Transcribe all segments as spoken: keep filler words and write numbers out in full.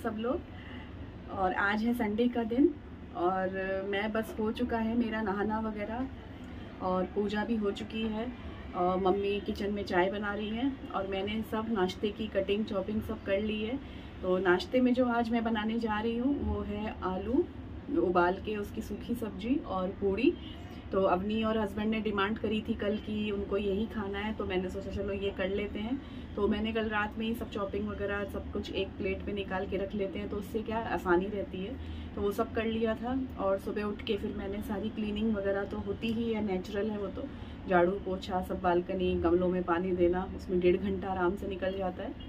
सब लोग। और आज है संडे का दिन और मैं बस हो चुका है मेरा नहाना वगैरह और पूजा भी हो चुकी है और मम्मी किचन में चाय बना रही हैं और मैंने सब नाश्ते की कटिंग चॉपिंग सब कर ली है। तो नाश्ते में जो आज मैं बनाने जा रही हूँ वो है आलू उबाल के उसकी सूखी सब्जी और पूड़ी। तो अवनी और हस्बैंड ने डिमांड करी थी कल की उनको यही खाना है, तो मैंने सोचा चलो ये कर लेते हैं। तो मैंने कल रात में ही सब चॉपिंग वगैरह सब कुछ एक प्लेट पे निकाल के रख लेते हैं तो उससे क्या आसानी रहती है, तो वो सब कर लिया था। और सुबह उठ के फिर मैंने सारी क्लीनिंग वगैरह तो होती ही है, नेचुरल है वो, तो झाड़ू पोछा सब, बालकनी, गमलों में पानी देना, उसमें डेढ़ घंटा आराम से निकल जाता है।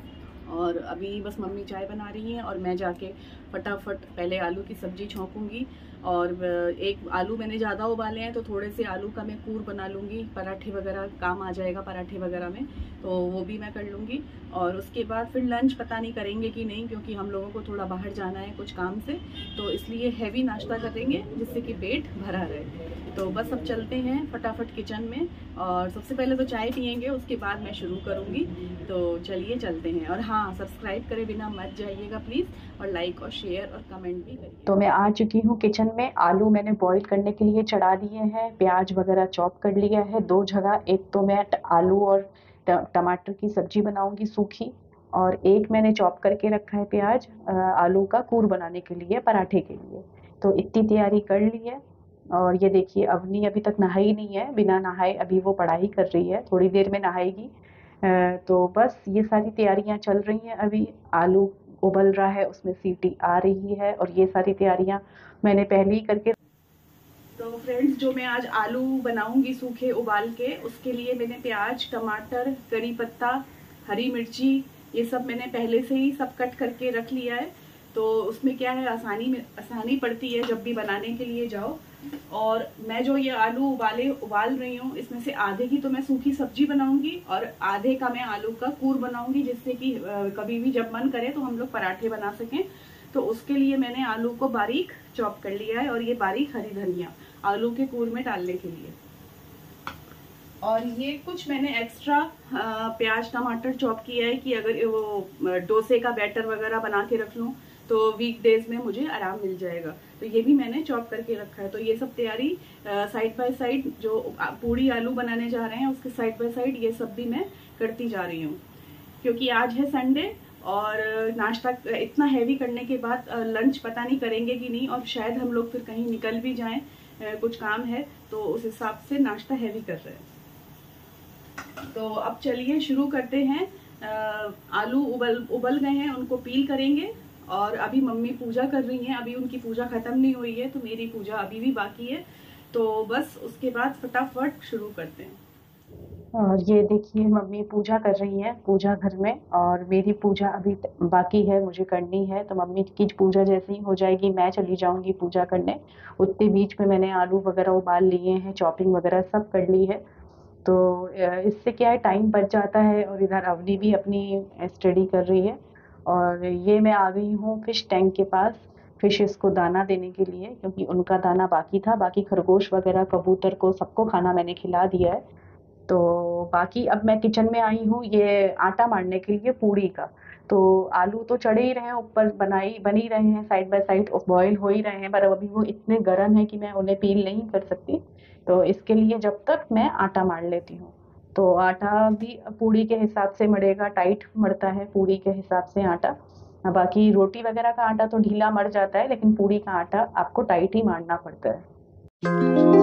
और अभी बस मम्मी चाय बना रही हैं और मैं जाके फटाफट पहले आलू की सब्ज़ी छौंकूंगी। और एक आलू मैंने ज़्यादा उबाले हैं तो थोड़े से आलू का मैं कूर बना लूँगी, पराठे वगैरह काम आ जाएगा पराठे वगैरह में, तो वो भी मैं कर लूँगी। और उसके बाद फिर लंच पता नहीं करेंगे कि नहीं, क्योंकि हम लोगों को थोड़ा बाहर जाना है कुछ काम से, तो इसलिए हैवी नाश्ता करेंगे जिससे कि पेट भरा रहे। तो बस अब चलते हैं फटाफट किचन में और सबसे पहले तो चाय पियेंगे, उसके बाद मैं शुरू करूँगी। तो चलिए चलते हैं। और हाँ, सब्सक्राइब करे बिना मत जाइएगा प्लीज़, और लाइक और शेयर और कमेंट भी करिए। तो मैं आ चुकी हूँ किचन में। आलू मैंने बॉईल करने के लिए चढ़ा दिए हैं, प्याज वगैरह चॉप कर लिया है दो जगह। एक तो मैं आलू और टमाटर की सब्जी बनाऊंगी सूखी, और एक मैंने चॉप करके रखा है प्याज आलू का कूर बनाने के लिए, पराठे के लिए। तो इतनी तैयारी कर ली है। और ये देखिए अवनी अभी तक नहाई नहीं है, बिना नहाए अभी वो पढ़ाई कर रही है, थोड़ी देर में नहाएगी। तो बस ये सारी तैयारियां चल रही हैं। अभी आलू उबल रहा है, उसमें सीटी आ रही है, और ये सारी तैयारियां मैंने पहले ही करके। तो फ्रेंड्स, जो मैं आज आलू बनाऊंगी सूखे उबाल के, उसके लिए मैंने प्याज, टमाटर, करी पत्ता, हरी मिर्ची, ये सब मैंने पहले से ही सब कट करके रख लिया है। तो उसमें क्या है, आसानी में आसानी पड़ती है जब भी बनाने के लिए जाओ। और मैं जो ये आलू उबाले उबाल रही हूँ, इसमें से आधे की तो मैं सूखी सब्जी बनाऊंगी और आधे का मैं आलू का कूर बनाऊंगी, जिससे कि कभी भी जब मन करे तो हम लोग पराठे बना सकें। तो उसके लिए मैंने आलू को बारीक चॉप कर लिया है और ये बारीक हरी धनिया आलू के कूर में डालने के लिए। और ये कुछ मैंने एक्स्ट्रा प्याज टमाटर चॉप किया है कि अगर वो डोसे का बैटर वगैरह बना के रख लूँ तो वीकडेज में मुझे आराम मिल जाएगा, तो ये भी मैंने चॉप करके रखा है। तो ये सब तैयारी साइड बाय साइड, जो पूड़ी आलू बनाने जा रहे हैं उसके साइड बाय साइड ये सब भी मैं करती जा रही हूँ, क्योंकि आज है संडे और नाश्ता इतना हैवी करने के बाद लंच पता नहीं करेंगे कि नहीं, और शायद हम लोग फिर कहीं निकल भी जाएं, कुछ काम है, तो उस हिसाब से नाश्ता हैवी कर रहे हैं। तो अब चलिए शुरू करते हैं। आलू उबल उबल गए हैं, उनको पील करेंगे। और अभी मम्मी पूजा कर रही हैं, अभी उनकी पूजा खत्म नहीं हुई है, तो मेरी पूजा अभी भी बाकी है। तो बस उसके बाद फटाफट शुरू करते हैं। और ये देखिए मम्मी पूजा कर रही हैं पूजा घर में, और मेरी पूजा अभी बाकी है, मुझे करनी है। तो मम्मी की पूजा जैसे ही हो जाएगी मैं चली जाऊंगी पूजा करने। उतने बीच में मैंने आलू वगैरह उबाल लिए हैं, चॉपिंग वगैरह सब कर ली है। तो इससे क्या है, टाइम बच जाता है। और इधर अवनी भी अपनी स्टडी कर रही है। और ये मैं आ गई हूँ फिश टैंक के पास, फिशेस को दाना देने के लिए, क्योंकि उनका दाना बाकी था। बाकी खरगोश वगैरह, कबूतर को, सबको खाना मैंने खिला दिया है। तो बाकी अब मैं किचन में आई हूँ ये आटा मारने के लिए पूड़ी का। तो आलू तो चढ़े ही रहे हैं ऊपर, बनाई बन ही रहे हैं, साइड बाय साइड बॉईल हो ही रहे हैं, पर अभी वो इतने गर्म है कि मैं उन्हें पील नहीं कर सकती। तो इसके लिए जब तक मैं आटा मार लेती हूँ। तो आटा भी पूड़ी के हिसाब से मरेगा, टाइट मरता है पूड़ी के हिसाब से आटा। बाकी रोटी वगैरह का आटा तो ढीला मर जाता है, लेकिन पूड़ी का आटा आपको टाइट ही मारना पड़ता है।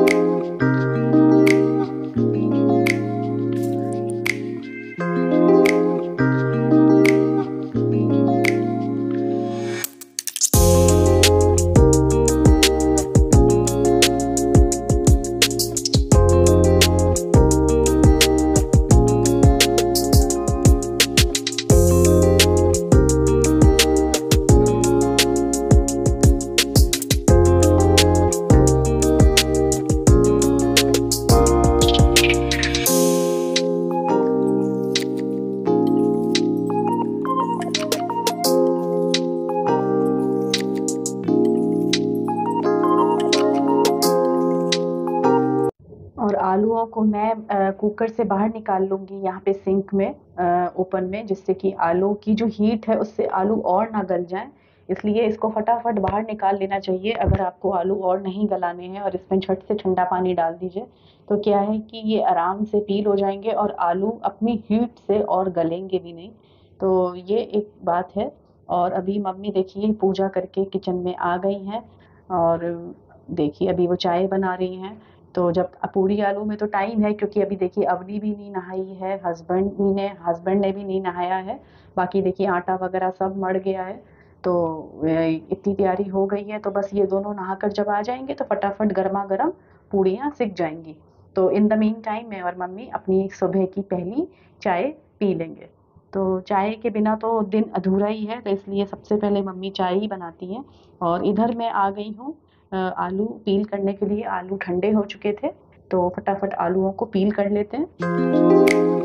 और आलूओं को मैं अ, कुकर से बाहर निकाल लूँगी यहाँ पे सिंक में, अ, ओपन में, जिससे कि आलू की जो हीट है उससे आलू और ना गल जाएँ। इसलिए इसको फटाफट बाहर निकाल लेना चाहिए अगर आपको आलू और नहीं गलाने हैं, और इसमें झट से ठंडा पानी डाल दीजिए। तो क्या है कि ये आराम से पील हो जाएँगे और आलू अपनी हीट से और गलेंगे भी नहीं। तो ये एक बात है। और अभी मम्मी देखिए पूजा करके किचन में आ गई हैं, और देखिए अभी वो चाय बना रही हैं। तो जब पूड़ी आलू में तो टाइम है, क्योंकि अभी देखिए अवनी भी नहीं नहाई है, हस्बैंड भी ने हस्बैंड ने भी नहीं नहाया है। बाकी देखिए आटा वगैरह सब मड़ गया है। तो इतनी तैयारी हो गई है, तो बस ये दोनों नहाकर जब आ जाएंगे तो फटाफट गर्मा गर्म पूड़ियाँ सिक जाएंगी। तो इन द मीन टाइम मैं और मम्मी अपनी सुबह की पहली चाय पी लेंगे। तो चाय के बिना तो दिन अधूरा ही है, तो इसलिए सबसे पहले मम्मी चाय ही बनाती हैं। और इधर मैं आ गई हूँ अ, आलू पील करने के लिए। आलू ठंडे हो चुके थे, तो फटाफट आलूओं को पील कर लेते हैं।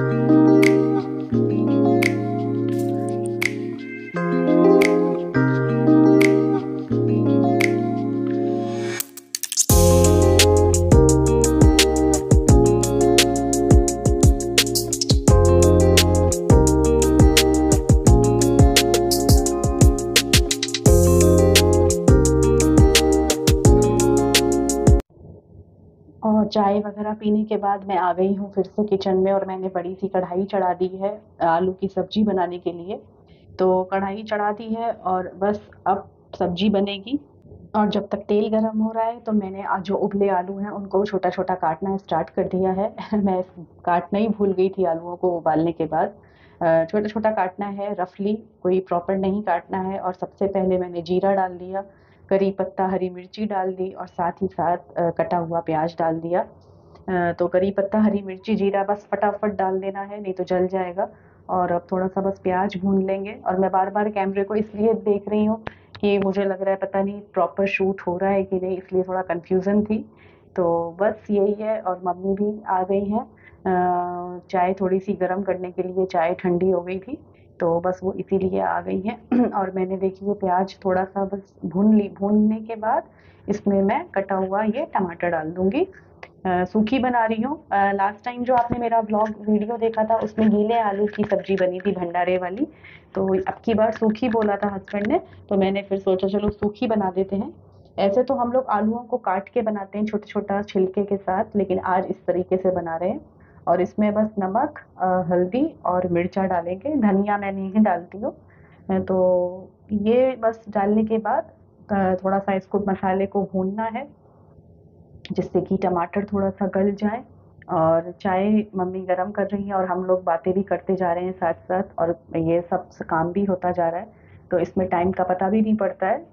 और चाय वगैरह पीने के बाद मैं आ गई हूँ फिर से किचन में, और मैंने बड़ी सी कढ़ाई चढ़ा दी है आलू की सब्जी बनाने के लिए। तो कढ़ाई चढ़ा दी है और बस अब सब्जी बनेगी। और जब तक तेल गरम हो रहा है तो मैंने आज जो उबले आलू हैं उनको छोटा छोटा काटना स्टार्ट कर दिया है। मैं काटना ही भूल गई थी आलूओं को उबालने के बाद। अ, छोटा छोटा काटना है रफली, कोई प्रॉपर नहीं काटना है। और सबसे पहले मैंने जीरा डाल दिया, करी पत्ता, हरी मिर्ची डाल दी, और साथ ही साथ अ, कटा हुआ प्याज डाल दिया। अ, तो करी पत्ता, हरी मिर्ची, जीरा बस फटाफट डाल देना है, नहीं तो जल जाएगा। और अब थोड़ा सा बस प्याज भून लेंगे। और मैं बार बार कैमरे को इसलिए देख रही हूँ कि मुझे लग रहा है पता नहीं प्रॉपर शूट हो रहा है कि नहीं, इसलिए थोड़ा कंफ्यूजन थी। तो बस यही है। और मम्मी भी आ गई हैं अ, चाय थोड़ी सी गर्म करने के लिए, चाय ठंडी हो गई थी तो बस वो इसीलिए आ गई हैं। और मैंने देखिए प्याज थोड़ा सा बस भून ली, भूनने के बाद इसमें मैं कटा हुआ ये टमाटर डाल दूंगी। अ, सूखी बना रही हूँ। लास्ट टाइम जो आपने मेरा ब्लॉग वीडियो देखा था उसमें गीले आलू की सब्जी बनी थी, भंडारे वाली। तो अब की बार सूखी बोला था हस्बैंड ने, तो मैंने फिर सोचा चलो सूखी बना देते हैं। ऐसे तो हम लोग आलूओं को काट के बनाते हैं छोटा छोटा छिलके के साथ, लेकिन आज इस तरीके से बना रहे हैं। और इसमें बस नमक, अ, हल्दी और मिर्चा डालेंगे, धनिया मैं नहीं डालती हूँ। अ, तो ये बस डालने के बाद अ, थोड़ा सा इसको मसाले को भूनना है, जिससे कि टमाटर थोड़ा सा गल जाए। और चाय मम्मी गरम कर रही हैं और हम लोग बातें भी करते जा रहे हैं साथ साथ, और ये सब काम भी होता जा रहा है, तो इसमें टाइम का पता भी नहीं पड़ता है।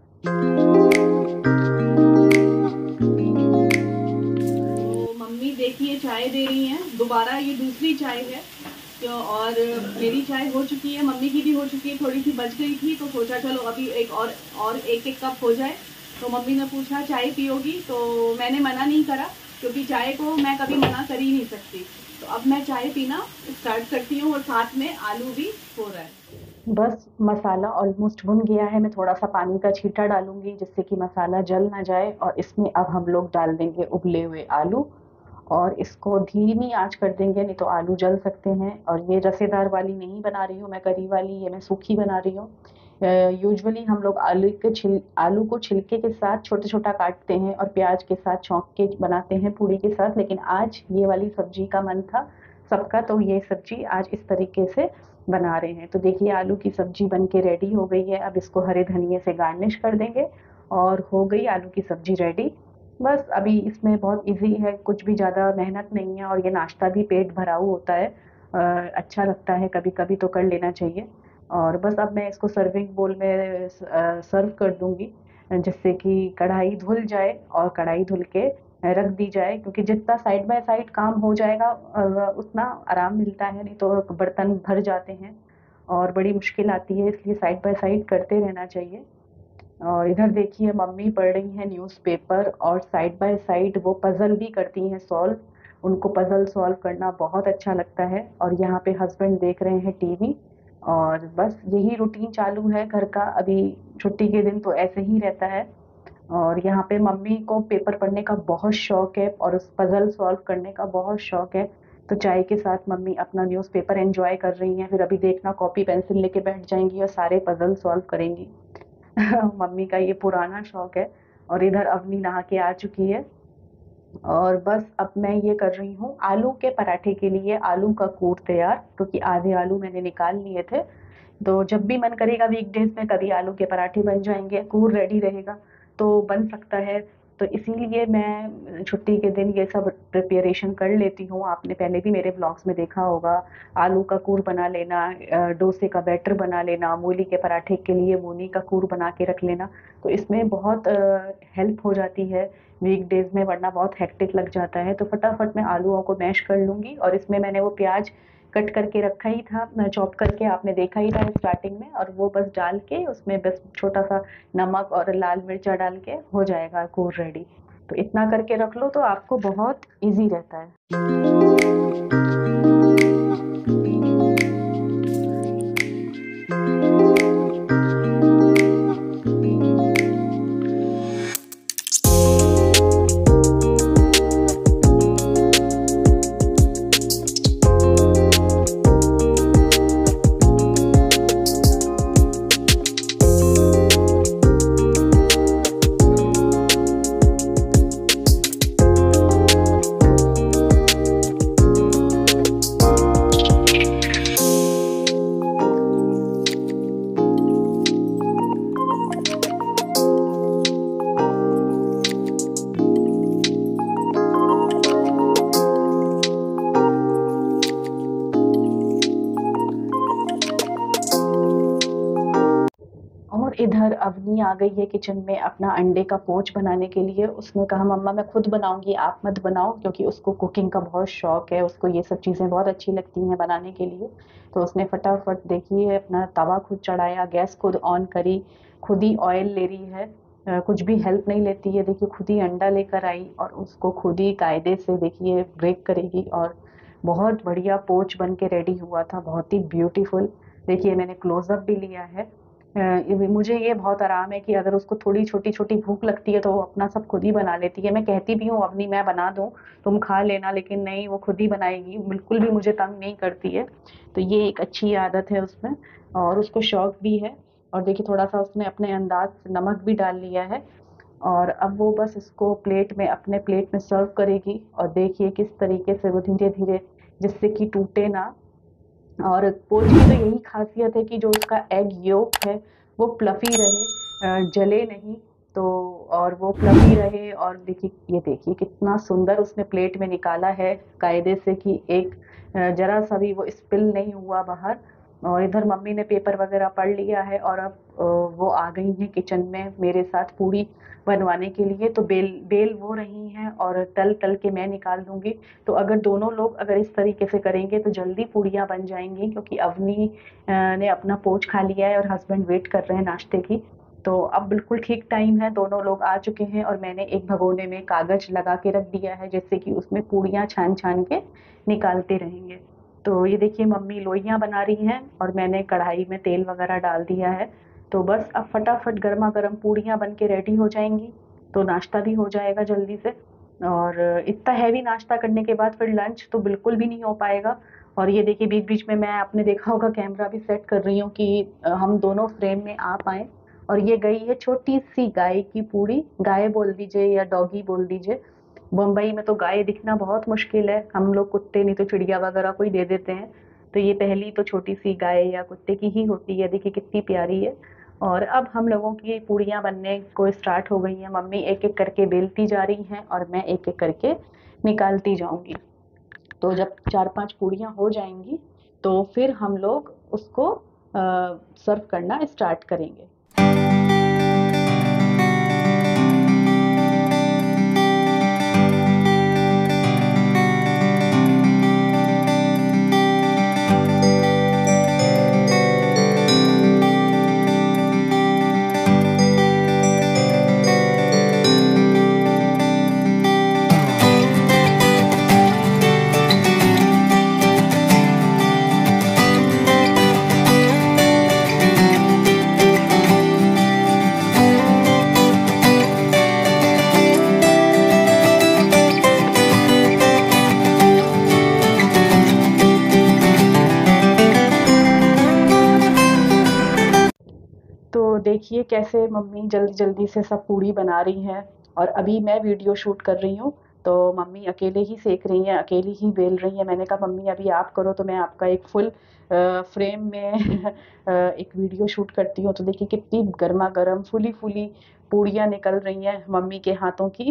तो मम्मी देखिए चाय दे रही हैं, दोबारा ये दूसरी चाय है। तो और मेरी चाय हो चुकी है, मम्मी की भी हो चुकी है, थोड़ी सी बच गई थी तो सोचा चलो अभी एक और और एक एक कप हो जाए। तो मम्मी ने पूछा चाय पियोगी, तो मैंने मना नहीं करा, क्योंकि चाय को मैं कभी मना कर ही नहीं सकती। तो अब मैं चाय पीना स्टार्ट करती हूँ और साथ में आलू भी हो रहा है। बस मसाला ऑलमोस्ट भुन गया है, मैं थोड़ा सा पानी का छींटा डालूंगी जिससे कि मसाला जल ना जाए। और इसमें अब हम लोग डाल देंगे उबले हुए आलू, और इसको धीमी आंच कर देंगे, नहीं तो आलू जल सकते हैं। और ये रसेदार वाली नहीं बना रही हूँ मैं, करी वाली, ये मैं सूखी बना रही हूँ। यूजुअली हम लोग आलू के छिल आलू को छिलके के साथ छोटा छोटा काटते हैं और प्याज के साथ छौंक के बनाते हैं पूड़ी के साथ, लेकिन आज ये वाली सब्जी का मन था सबका, तो ये सब्जी आज इस तरीके से बना रहे हैं। तो देखिए आलू की सब्जी बन के रेडी हो गई है। अब इसको हरे धनिए से गार्निश कर देंगे और हो गई आलू की सब्जी रेडी। बस अभी इसमें बहुत इजी है, कुछ भी ज़्यादा मेहनत नहीं है, और ये नाश्ता भी पेट भराऊ होता है। अ, अच्छा लगता है, कभी कभी तो कर लेना चाहिए। और बस अब मैं इसको सर्विंग बोल में सर्व कर दूंगी, जिससे कि कढ़ाई धुल जाए और कढ़ाई धुल के रख दी जाए, क्योंकि जितना साइड बाय साइड काम हो जाएगा अ, उतना आराम मिलता है, नहीं तो बर्तन भर जाते हैं और बड़ी मुश्किल आती है, इसलिए साइड बाय साइड करते रहना चाहिए। और इधर देखिए मम्मी पढ़ रही हैं न्यूज़पेपर, और साइड बाय साइड वो पज़ल भी करती हैं सॉल्व। उनको पज़ल सॉल्व करना बहुत अच्छा लगता है। और यहाँ पे हस्बैंड देख रहे हैं टीवी। और बस यही रूटीन चालू है घर का, अभी छुट्टी के दिन तो ऐसे ही रहता है। और यहाँ पे मम्मी को पेपर पढ़ने का बहुत शौक है और उस पजल सॉल्व करने का बहुत शौक है। तो चाय के साथ मम्मी अपना न्यूज़पेपर एंजॉय कर रही हैं, फिर अभी देखना कॉपी पेंसिल लेके बैठ जाएंगी और सारे पजल सॉल्व करेंगी। मम्मी का ये पुराना शौक है। और इधर अवनी नहा के आ चुकी है और बस अब मैं ये कर रही हूँ आलू के पराठे के लिए आलू का कूट तैयार, क्योंकि आधे आलू मैंने निकाल लिए थे। तो जब भी मन करेगा वीकडेज में कभी आलू के पराठे बन जाएंगे, कूट रेडी रहेगा तो बन सकता है। तो इसीलिए मैं छुट्टी के दिन ये सब प्रिपरेशन कर लेती हूँ। आपने पहले भी मेरे ब्लॉग्स में देखा होगा, आलू का कूट बना लेना, अ, डोसे का बैटर बना लेना, मूली के पराठे के लिए मूली का कूट बना के रख लेना। तो इसमें बहुत हेल्प हो जाती है वीकडेज में, वरना बहुत हेक्टिक लग जाता है। तो फटाफट मैं आलूओं को मैश कर लूँगी और इसमें मैंने वो प्याज कट करके रखा ही था, चॉप करके आपने देखा ही था स्टार्टिंग में, और वो बस डाल के उसमें बस छोटा सा नमक और लाल मिर्चा डाल के हो जाएगा कूट रेडी। तो इतना करके रख लो तो आपको बहुत इजी रहता है। और इधर अवनी आ गई है किचन में अपना अंडे का पोच बनाने के लिए। उसने कहा मम्मा मैं खुद बनाऊंगी, आप मत बनाओ, क्योंकि उसको कुकिंग का बहुत शौक है, उसको ये सब चीज़ें बहुत अच्छी लगती हैं बनाने के लिए। तो उसने फटाफट देखिए अपना तवा खुद चढ़ाया, गैस खुद ऑन करी, खुद ही ऑयल ले रही है, अ, कुछ भी हेल्प नहीं लेती है। देखिए खुद ही अंडा लेकर आई और उसको खुद ही कायदे से देखिए ब्रेक करेगी और बहुत बढ़िया पोच बन के रेडी हुआ था, बहुत ही ब्यूटीफुल। देखिए मैंने क्लोजअप भी लिया है। अ, ये मुझे ये बहुत आराम है कि अगर उसको थोड़ी छोटी-छोटी भूख लगती है तो वो अपना सब खुद ही बना लेती है। मैं कहती भी हूँ अवनी मैं बना दूँ, तुम खा लेना, लेकिन नहीं वो खुद ही बनाएगी, बिल्कुल भी मुझे तंग नहीं करती है। तो ये एक अच्छी आदत है उसमें और उसको शौक भी है। और देखिए थोड़ा-सा उसने अपने अंदाज़ से नमक भी डाल लिया है और अब वो बस इसको प्लेट में अपने प्लेट में सर्व करेगी। और देखिए किस तरीके से वो धीरे-धीरे, जिससे कि टूटे ना। और पोच की तो यही खासियत है कि जो उसका एग योक है वो फ्लफी रहे, अ, जले नहीं। तो और वो फ्लफी रहे। और देखिए ये देखिए कितना सुंदर उसने प्लेट में निकाला है कायदे से कि एक अ, जरा सा भी वो स्पिल नहीं हुआ बाहर। और इधर मम्मी ने पेपर वगैरह पढ़ लिया है और अब अ, वो आ गई हैं किचन में मेरे साथ पूड़ी बनवाने के लिए। तो बेल बेल वो रही हैं और तल तल के मैं निकाल दूंगी। तो अगर दोनों लोग अगर इस तरीके से करेंगे तो जल्दी पूड़ियाँ बन जाएंगी, क्योंकि अवनी अ, ने अपना पोच खा लिया है और हस्बैंड वेट कर रहे हैं नाश्ते की। तो अब बिल्कुल ठीक टाइम है, दोनों लोग आ चुके हैं और मैंने एक भगोने में कागज लगा के रख दिया है, जिससे कि उसमें पूड़ियाँ छान छान के निकालते रहेंगे। तो ये देखिए मम्मी लोइयाँ बना रही हैं और मैंने कढ़ाई में तेल वगैरह डाल दिया है। तो बस अब फटाफट गर्मा गर्म पूड़ियाँ बन के रेडी हो जाएंगी, तो नाश्ता भी हो जाएगा जल्दी से। और इतना हैवी नाश्ता करने के बाद फिर लंच तो बिल्कुल भी नहीं हो पाएगा। और ये देखिए बीच बीच में मैं, आपने देखा होगा, कैमरा भी सेट कर रही हूँ कि अ, हम दोनों फ्रेम में आ पाए। और ये गई है छोटी सी गाय की पूड़ी, गाय बोल दीजिए या डॉगी बोल दीजिए। बम्बई में तो गाय दिखना बहुत मुश्किल है, हम लोग कुत्ते नहीं तो चिड़िया वगैरह कोई दे देते हैं। तो ये पहली तो छोटी सी गाय या कुत्ते की ही होती है, देखिए कितनी प्यारी है। और अब हम लोगों की पूड़ियाँ बनने को स्टार्ट हो गई हैं। मम्मी एक एक करके बेलती जा रही हैं और मैं एक एक करके निकालती जाऊंगी। तो जब चार पांच पूड़ियाँ हो जाएंगी तो फिर हम लोग उसको सर्व करना स्टार्ट करेंगे। देखिए कैसे मम्मी जल्दी जल्दी से सब पूड़ी बना रही हैं, और अभी मैं वीडियो शूट कर रही हूँ, तो मम्मी अकेले ही सेक रही हैं, अकेले ही बेल रही हैं। मैंने कहा मम्मी अभी आप करो तो मैं आपका एक फुल फ्रेम में अ, एक वीडियो शूट करती हूँ। तो देखिए कितनी गर्मा गर्म फुली फुली पूड़ियाँ निकल रही हैं मम्मी के हाथों की।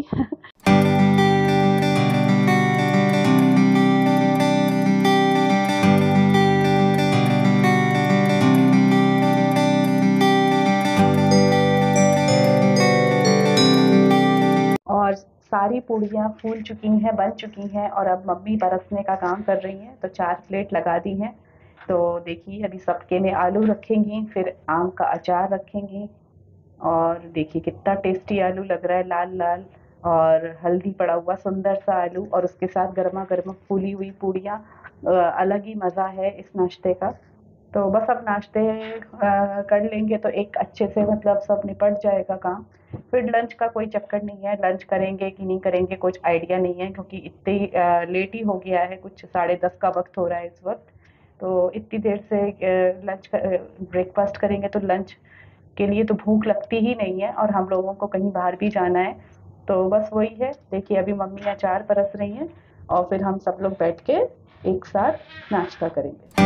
और सारी पूड़ियाँ फूल चुकी हैं, बन चुकी हैं, और अब मम्मी बरसने का काम कर रही हैं। तो चार प्लेट लगा दी हैं। तो देखिए अभी सबके में आलू रखेंगी, फिर आम का अचार रखेंगी, और देखिए कितना टेस्टी आलू लग रहा है, लाल लाल और हल्दी पड़ा हुआ सुंदर सा आलू, और उसके साथ गर्मा गर्म फूली हुई पूड़ियाँ। अलग ही मज़ा है इस नाश्ते का। तो बस अब नाश्ते अ, कर लेंगे तो एक अच्छे से मतलब सब निपट जाएगा काम। फिर लंच का कोई चक्कर नहीं है, लंच करेंगे कि नहीं करेंगे कुछ आइडिया नहीं है, क्योंकि इतने अ, लेट ही हो गया है, कुछ साढ़े दस का वक्त हो रहा है इस वक्त। तो इतनी देर से अ, लंच ब्रेकफास्ट करेंगे तो लंच के लिए तो भूख लगती ही नहीं है, और हम लोगों को कहीं बाहर भी जाना है। तो बस वही है। देखिए अभी मम्मी अचार परस रही हैं, और फिर हम सब लोग बैठ के एक साथ नाश्ता करेंगे।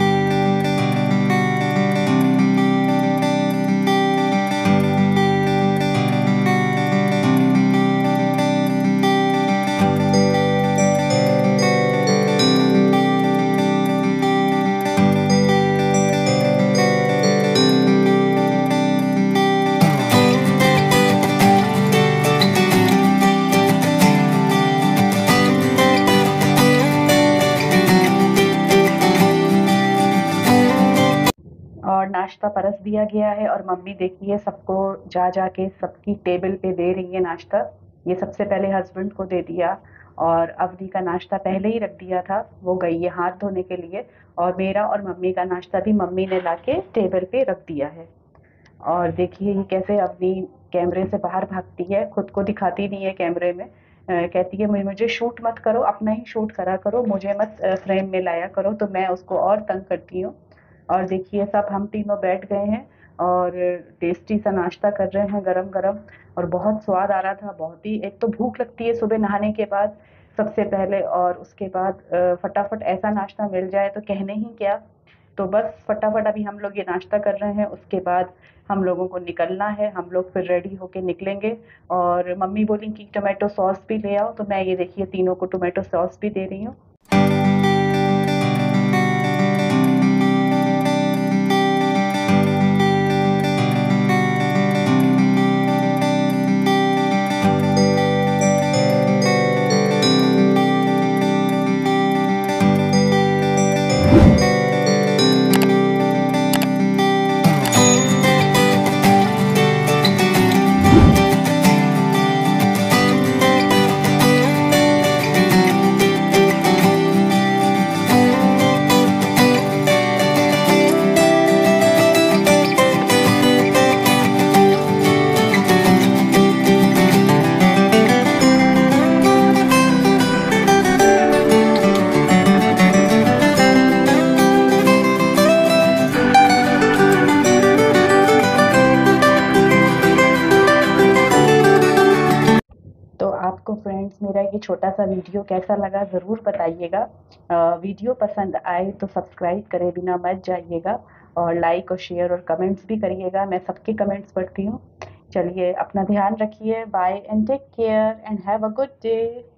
और नाश्ता परस दिया गया है, और मम्मी देखिए सबको जा जा के सबकी टेबल पे दे रही है नाश्ता। ये सबसे पहले हस्बैंड को दे दिया, और अवनी का नाश्ता पहले ही रख दिया था, वो गई है हाथ धोने के लिए, और मेरा और मम्मी का नाश्ता भी मम्मी ने लाके टेबल पे रख दिया है। और देखिए ये कैसे अवनी कैमरे से बाहर भागती है, खुद को दिखाती नहीं है कैमरे में। अ, कहती है "मुझे मुझे शूट मत करो, अपना ही शूट करा करो, मुझे मत फ्रेम में लाया करो"। तो मैं उसको और तंग करती हूँ। और देखिए सब हम तीनों बैठ गए हैं, और टेस्टी सा नाश्ता कर रहे हैं गरम गरम, और बहुत स्वाद आ रहा था। बहुत ही, एक तो भूख लगती है सुबह नहाने के बाद सबसे पहले, और उसके बाद अ, फटाफट ऐसा नाश्ता मिल जाए तो कहने ही क्या। तो बस फटाफट अभी हम लोग ये नाश्ता कर रहे हैं, उसके बाद हम लोगों को निकलना है, हम लोग फिर रेडी होके निकलेंगे। और मम्मी बोली कि टोमेटो सॉस भी ले आओ, तो मैं ये देखिए तीनों को टोमेटो सॉस भी दे रही हूँ। तो आपको फ्रेंड्स मेरा ये छोटा सा वीडियो कैसा लगा ज़रूर बताइएगा। वीडियो पसंद आए तो सब्सक्राइब करे बिना मत जाइएगा, और लाइक और शेयर और कमेंट्स भी करिएगा, मैं सबके कमेंट्स पढ़ती हूँ। चलिए अपना ध्यान रखिए, bye and take care and have a good day.